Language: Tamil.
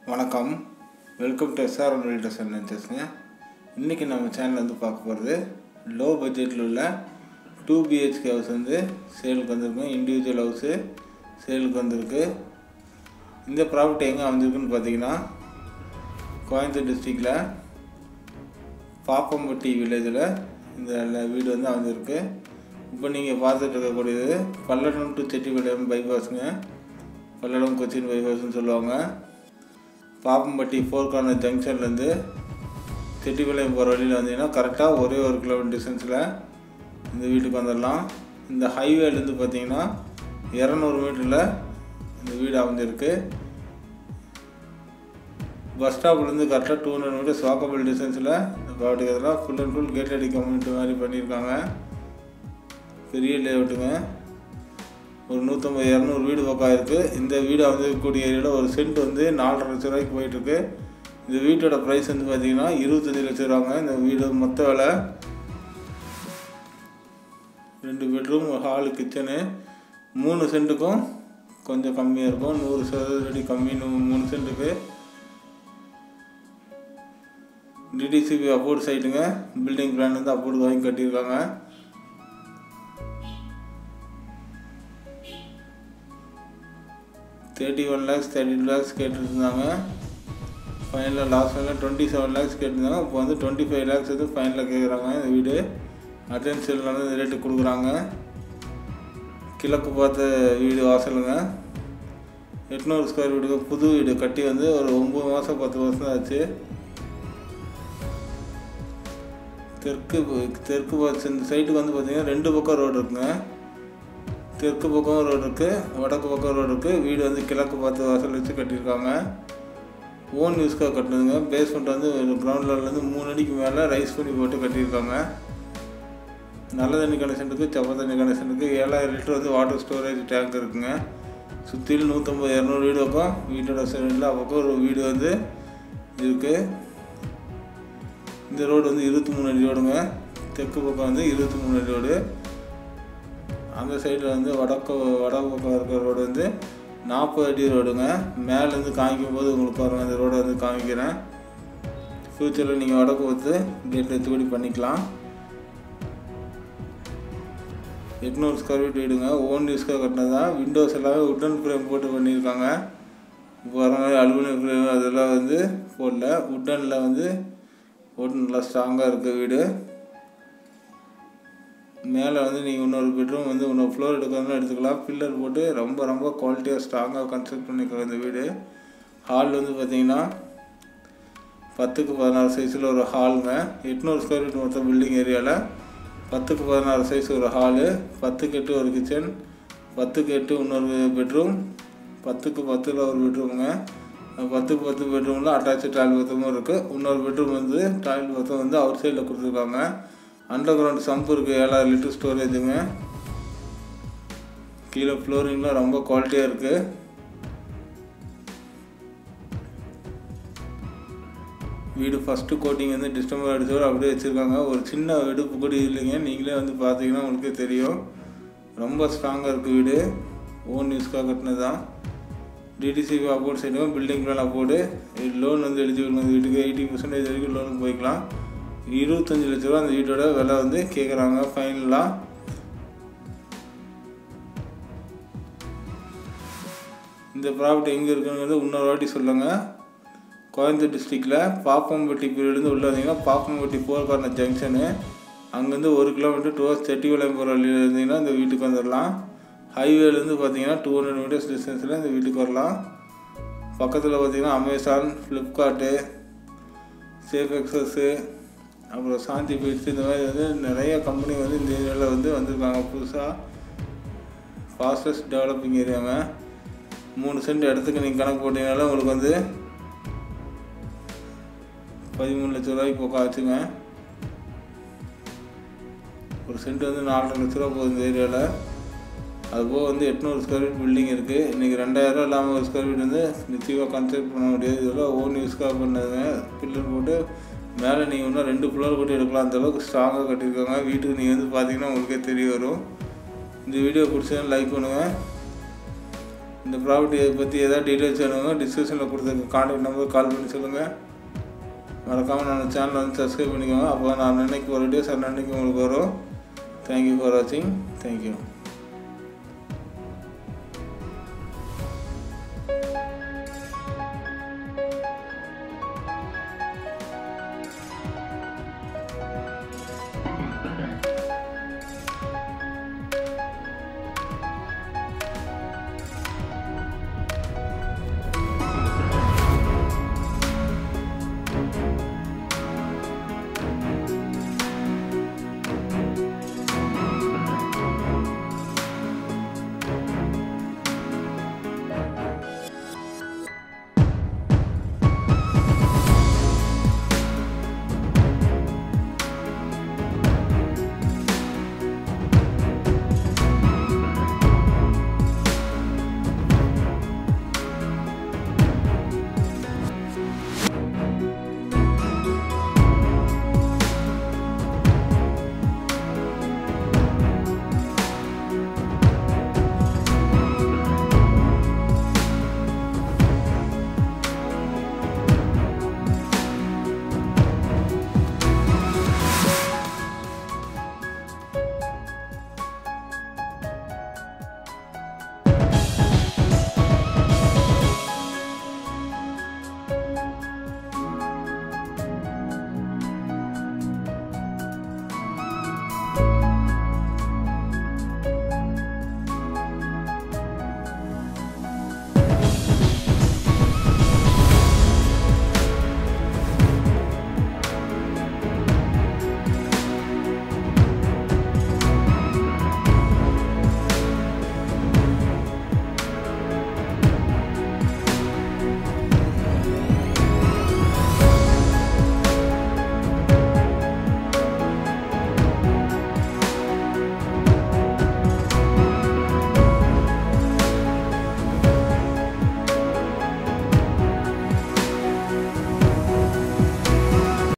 வணக்கம், welcome to SR realtors and வெஞ்சர்ஸ்ங்க. இன்றைக்கி நம்ம சேனல் வந்து பார்க்க போகிறது லோ பட்ஜெட்டில் உள்ள 2 BHK ஹவுஸ் வந்து சேலுக்கு வந்திருக்கு. இண்டிவிஜுவல் ஹவுஸு சேலுக்கு வந்திருக்கு. இந்த ப்ராப்பர்ட்டி எங்கே வந்திருக்குன்னு பார்த்தீங்கன்னா கோயம்புத்தூர் டிஸ்ட்ரிக்டில் பாப்பம்பட்டி வில்லேஜில் இந்த வீடு வந்து அமைஞ்சிருக்கு. இப்போ நீங்கள் பார்த்துட்டு இருக்கக்கூடியது பல்லடம் டு chettipalayam பைபாஸுங்க. பல்லடம் கொச்சின் பைபாஸ்ன்னு சொல்லுவாங்க. பாப்பம்பட்டி 4 கார்னர் ஜங்ஷன்லேருந்து chettipalayam போகிற வழியில் வந்தீங்கன்னா கரெக்டாக ஒரே 1 கிலோமீட்டர் டிஸ்டன்ஸில் இந்த வீட்டுக்கு வந்துடலாம். இந்த ஹைவேலேருந்து பார்த்தீங்கன்னா 200 மீட்டரில் இந்த வீடு அமைஞ்சிருக்கு. பஸ் ஸ்டாப்லேருந்து கரெக்டாக 200 மீட்டர்ஸ் வாக்கபிள் டிஸ்டன்ஸில் இந்த ப்ராப்பர்ட்டி இதெல்லாம் full and full gated community மாதிரி பண்ணியிருக்காங்க. பெரிய லேஅவுட்டுங்க. ஒரு 150-200 வீடு பக்கம் இருக்குது. இந்த வீடு அமைக்கக்கூடிய ஏரியாவில் ஒரு சென்ட் வந்து 4.5 லட்ச ரூபாய்க்கு போயிட்டுருக்கு. இந்த வீட்டோட ப்ரைஸ் வந்து பார்த்திங்கன்னா 25 லட்ச ரூபாங்க. இந்த வீடு மொத்த விலை 2 பெட்ரூம், ஹாலு, கிச்சனு. 3 சென்ட்டுக்கும் கொஞ்சம் கம்மியாக இருக்கும். 100 சதுர அடி கம்மி 3 சென்ட்டுக்கு. Dtcp அப்ரூவ்ட் சைட்டுங்க. பில்டிங் பிளான் வந்து அப்ரூவ்ட் வாங்கி கட்டியிருக்காங்க. $31 lakhs 32 lakhs கேட்டுருந்தாங்க. ஃபைனலாக லாஸ்ட் ஃபைனலாக 27 lakhs கேட்டிருந்தாங்க. இப்போ வந்து 25 lakhs வந்து ஃபைனலாக கேட்குறாங்க. இந்த வீடு அட்வான்ஸ் சேல்னால இந்த ரேட்டு கொடுக்குறாங்க. கிழக்கு பார்த்த வீடு வாசலுங்க. 800 ஸ்கொயர் வீடுக்கு புது வீடு கட்டி வந்து ஒரு 9 மாதம் 10 வருஷம் ஆச்சு. தெற்கு பார்த்து இந்த சைட்டுக்கு வந்து பார்த்திங்கன்னா 2 பக்கம் ரோடு இருக்குங்க. தெற்கு பக்கம் ரோடு இருக்குது, வடக்கு பக்கம் ரோடு இருக்குது. வீடு வந்து கிழக்கு பார்த்து வாசல் வச்சு கட்டியிருக்காங்க. ஓன் யூஸ்க்காக கட்டுனதுங்க. பேஸ்மெண்ட் வந்து கிரவுண்ட் லெவல்லேருந்து 3 அடிக்கு மேலே ரைஸ் பண்ணி போட்டு கட்டியிருக்காங்க. நல்ல தண்ணி கனெக்ஷனுக்கு, சப்ப தண்ணி கனெக்ஷனுக்கு 7000 லிட்டர் வந்து வாட்டர் ஸ்டோரேஜ் டேங்க் இருக்குங்க. சுற்றிலும் 150-200 வீடு பக்கம். வீட்டோட சைடில் பக்கம் ஒரு வீடு வந்து இருக்குது. இந்த ரோடு வந்து 23 அடி ரோடுங்க. தெற்கு பக்கம் வந்து 23 அடி ரோடு. அந்த சைடில் வந்து வடக்கு பக்கம் இருக்கிற ரோடு வந்து 40 அடி ரோடுங்க. மேலேருந்து காமிக்கும் போது உங்களுக்கு பாருங்கள், அந்த ரோடை வந்து காமிக்கிறேன். ஃப்யூச்சரில் நீங்கள் வடக்கு பார்த்து கேட் எடுத்துக்கூடி பண்ணிக்கலாம். 800 ஸ்கொயர் ஃபீட் வீடுங்க. ஓன் யூஸ்க்காக கட்டினது தான். விண்டோஸ் எல்லாமே உட்டன் ஃப்ரேம் போட்டு பண்ணியிருக்காங்க. இப்போ வர மாதிரி அலுமினியம் ஃப்ரேம் அதெல்லாம் வந்து போடல. உட்டனில் வந்து போட்டு நல்லா ஸ்ட்ராங்காக இருக்குது வீடு. மேலே வந்து நீங்கள் இன்னொரு பெட்ரூம் வந்து இன்னொரு ஃப்ளோர் எடுக்கிறதுனா எடுத்துக்கலாம். பில்லர் போட்டு ரொம்ப குவாலிட்டியாக ஸ்ட்ராங்காக கன்ஸ்ட்ரக்ட் பண்ணியிருக்காங்க இந்த வீடு. ஹால் வந்து பார்த்திங்கன்னா 10க்கு 16 சைஸில் ஒரு ஹாலுங்க. 800 ஸ்கொயர் ஃபீட் மொத்தம் பில்டிங் ஏரியாவில் 10க்கு 16 சைஸ் ஒரு ஹாலு, 10க்கு 8 ஒரு கிச்சன், 10க்கு 8 இன்னொரு பெட்ரூம், 10க்கு 10 ஒரு பெட்ரூமுங்க. 10க்கு 10 பெட்ரூமில் அட்டாச்சு டாய்லெட் பாத்ரூமும் இருக்குது. இன்னொரு பெட்ரூம் வந்து டாய்லெட் பாத்ரூம் வந்து அவுட் சைடில் கொடுத்துருக்காங்க. அண்டர் கிரவுண்ட் சம்ப் இருக்குது. 7000 லிட்டர் ஸ்டோரேஜுங்க. கீழே ஃப்ளோரிங்லாம் ரொம்ப குவாலிட்டியாக இருக்குது. வீடு ஃபஸ்ட்டு கோட்டிங் வந்து டிஸ்டம்பர் அடிச்சோடு அப்படியே வச்சுருக்காங்க. ஒரு சின்ன வெடுப்பு கூட இல்லைங்க. நீங்களே வந்து பார்த்தீங்கன்னா உங்களுக்கே தெரியும். ரொம்ப ஸ்ட்ராங்காக இருக்குது வீடு. ஓன் யூஸ்க்காக கட்டினது தான். Dtcp அப்ரூவ்ட் சைடுங்க. Building plan approved. லோன் வந்து எலிஜிபிள். வீட்டுக்கு 80% வரைக்கும் லோனுக்கு போய்க்கலாம். 25 லட்ச ரூபா அந்த வீட்டோட விலை வந்து கேட்குறாங்க ஃபைனலாக. இந்த ப்ராப்பர்ட்டி எங்கே இருக்குங்கிறது இன்னொரு வாட்டி சொல்லுங்கள். கோயம்புத்தூர் டிஸ்ட்ரிக்டில் பாப்பம்பட்டி பீரியட்லேருந்து உள்ளே வந்தீங்கன்னா பாப்பம்பட்டி 4 கார்னர் ஜங்ஷனு. அங்கேருந்து 1 கிலோமீட்டர் டுவர்ஸ் chettipalayam போகிற வழியில் இருந்தீங்கன்னா இந்த வீட்டுக்கு வந்துடலாம். ஹைவேலேருந்து பார்த்தீங்கன்னா 200 மீட்டர்ஸ் டிஸ்டன்ஸில் இந்த வீட்டுக்கு வரலாம். பக்கத்தில் பார்த்தீங்கன்னா அமேசான், ஃப்ளிப்கார்ட்டு, சேஃப் எக்ஸஸ்ஸு, அப்புறம் சாந்தி பீட்ஸ், இந்த மாதிரி வந்து நிறைய கம்பெனி வந்து இந்த ஏரியாவில் வந்து வந்திருக்காங்க புதுசாக. Fastest developing ஏரியாங்க. 3 சென்ட் இடத்துக்கு நீங்கள் கணக்கு போட்டிங்கனால உங்களுக்கு வந்து 13 லட்ச ரூபாய்க்கு பக்கம் ஆச்சுங்க. ஒரு சென்ட் வந்து 4.5 லட்ச ரூபா போகுது இந்த ஏரியாவில். அதுபோக வந்து 800 ஸ்கொயர் ஃபீட் பில்டிங் இருக்குது. இன்றைக்கி 2000 ரூபா இல்லாமல் ஒரு ஸ்கொயர் ஃபீட் வந்து நிச்சயமாக கன்ஸ்ட்ரக்ட் பண்ண முடியாது. இதெல்லாம் ஓன் யூஸ்க்காக பண்ணதுங்க. பில்லர் போட்டு மேலே நீங்கள் இன்னும் 2 ஃப்ளோர் போட்டு எடுக்கலாம். அந்தளவுக்கு ஸ்ட்ராங்காக கட்டியிருக்காங்க. வீட்டுக்கு நீங்கள் வந்து பார்த்தீங்கன்னா உங்களுக்கே தெரிய வரும். இந்த வீடியோ பிடிச்சா லைக் பண்ணுங்கள். இந்த ப்ராப்பர்ட்டியை பற்றி ஏதாவது டீட்டெயில்ஸ் வேணுங்க டிஸ்கிரிப்ஷனில் கொடுத்துருக்க கான்டாக்ட் நம்பர் கால் பண்ணி சொல்லுங்கள். மறக்காமல் நம்ம சேனலை வந்து சப்ஸ்கிரைப் பண்ணிக்கோங்க. அப்போ நான் அன்னைக்கு ஒரு வீடியோஸ் அன்னைக்கு உங்களுக்கு வரும். தேங்க்யூ ஃபார் வாட்சிங். தேங்க்யூ.